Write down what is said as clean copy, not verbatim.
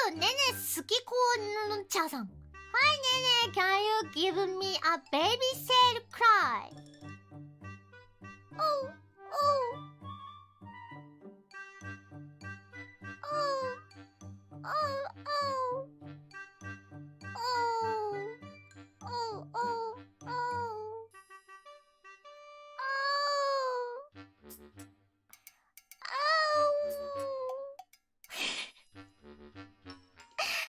ねね好きこのちゃさん。はいねね can you give me a baby said cry? Oh oh oh oh oh oh oh oh oh